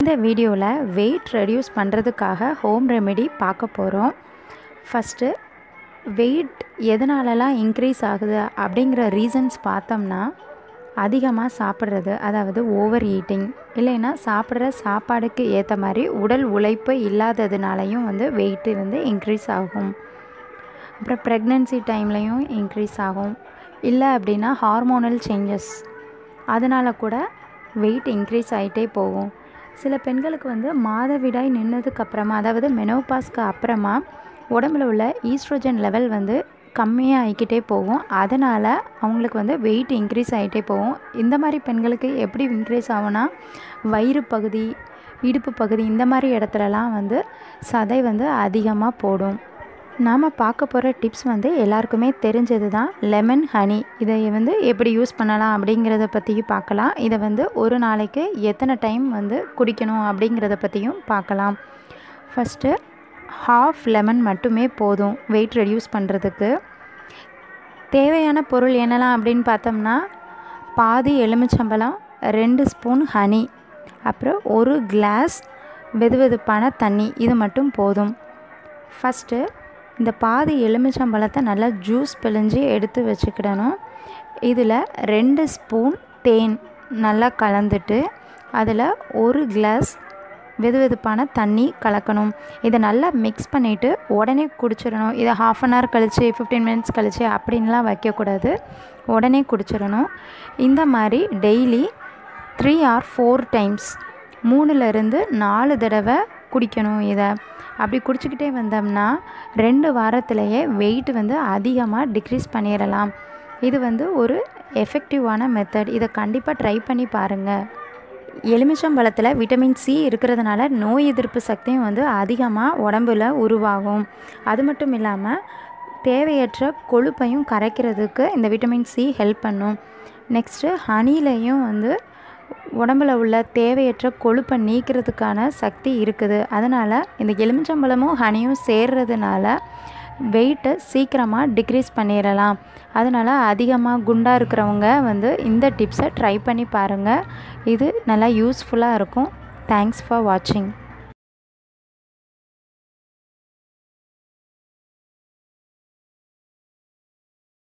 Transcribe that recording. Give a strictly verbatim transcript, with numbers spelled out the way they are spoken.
இந்த வீடியோவில் weight reduce பண்ணுறதுக்காக ஹோம் ரெமெடி பார்க்க போகிறோம். ஃபஸ்ட்டு வெயிட் எதனாலலாம் இன்க்ரீஸ் ஆகுது அப்படிங்கிற ரீசன்ஸ் பார்த்தோம்னா, அதிகமாக சாப்பிட்றது, அதாவது ஓவர் ஈட்டிங், இல்லைன்னா சாப்பிட்ற சாப்பாடுக்கு ஏற்ற மாதிரி உடல் உழைப்பு இல்லாததுனாலையும் வந்து வெயிட்டு வந்து இன்க்ரீஸ் ஆகும். அப்புறம் ப்ரெக்னென்சி டைம்லையும் இன்க்ரீஸ் ஆகும். இல்லை அப்படின்னா ஹார்மோனல் சேஞ்சஸ், அதனால் கூட வெயிட் இன்க்ரீஸ் ஆகிட்டே போகும். சில பெண்களுக்கு வந்து மாதவிடாய் நின்னதுக்கப்புறமா, அதாவது மெனோபாஸ்க்கு அப்புறமா உடம்புல உள்ள ஈஸ்ட்ரோஜன் லெவல் வந்து கம்மியாக ஆகிக்கிட்டே போகும். அதனால் அவங்களுக்கு வந்து வெயிட் இன்க்ரீஸ் ஆகிட்டே போகும். இந்த மாதிரி பெண்களுக்கு எப்படி இன்க்ரீஸ் ஆகும்னா, வயிறு பகுதி, இடுப்பு பகுதி, இந்த மாதிரி இடத்துலலாம் வந்து சதை வந்து அதிகமாக போடும். நாம் பார்க்க போகிற டிப்ஸ் வந்து எல்லாருக்குமே தெரிஞ்சது தான், லெமன் ஹனி. இதை வந்து எப்படி யூஸ் பண்ணலாம் அப்படிங்கிறத பற்றியும் பார்க்கலாம். இதை வந்து ஒரு நாளைக்கு எத்தனை டைம் வந்து குடிக்கணும் அப்படிங்கிறத பற்றியும் பார்க்கலாம். ஃபஸ்ட்டு ஹாஃப் லெமன் மட்டுமே போதும் வெயிட் ரெடியூஸ் பண்ணுறதுக்கு. தேவையான பொருள் என்னலாம் அப்படின்னு பார்த்தோம்னா, பாதி எலுமிச்சம்பழம், ரெண்டு ஸ்பூன் ஹனி, அப்புறம் ஒரு கிளாஸ் வெதுவெதுப்பான தண்ணி, இது மட்டும் போதும். ஃபஸ்ட்டு இந்த பாதி எலுமிச்சம்பழத்தை நல்லா ஜூஸ் பிழிஞ்சு எடுத்து வச்சுக்கிடணும். இதில் ரெண்டு ஸ்பூன் தேன் நல்லா கலந்துட்டு அதில் ஒரு கிளாஸ் வெதுவெதுப்பான தண்ணி கலக்கணும். இதை நல்லா மிக்ஸ் பண்ணிவிட்டு உடனே குடிச்சிடணும். இதை ஹாஃப் அன் ஹவர் கழித்து, ஃபிஃப்டீன் மினிட்ஸ் கழித்து அப்படின்லாம் வைக்கக்கூடாது, உடனே குடிச்சிடணும். இந்த மாதிரி daily three or four times, மூணுலேருந்து நாலு தடவை குடிக்கணும். இதை அப்படி குடிச்சிக்கிட்டே வந்தோம்னா ரெண்டு வாரத்திலேயே வெயிட் வந்து அதிகமாக டிக்ரீஸ் பண்ணிடலாம். இது வந்து ஒரு எஃபெக்டிவான மெத்தட். இதை கண்டிப்பாக ட்ரை பண்ணி பாருங்கள். எலுமிச்சம்பழத்தில் விட்டமின் சி இருக்கிறதுனால நோய் எதிர்ப்பு சக்தியும் வந்து அதிகமாக உடம்புல உருவாகும். அது மட்டும் இல்லாமல் தேவையற்ற கொழுப்பையும் கரைக்கிறதுக்கு இந்த விட்டமின் சி ஹெல்ப் பண்ணும். நெக்ஸ்ட்டு ஹனிலையும் வந்து உடம்புல உள்ள தேவையற்ற கொழுப்பை நீக்கிறதுக்கான சக்தி இருக்குது. அதனால் இந்த எலுமிச்சம்பழமும் ஹனியும் சேர்றதுனால வெயிட்டை சீக்கிரமாக டிக்ரீஸ் பண்ணிடலாம். அதனால் அதிகமாக குண்டாக இருக்கிறவங்க வந்து இந்த டிப்ஸை ட்ரை பண்ணி பாருங்கள். இது நல்லா யூஸ்ஃபுல்லாக இருக்கும். தேங்க்ஸ் ஃபார் வாட்சிங்.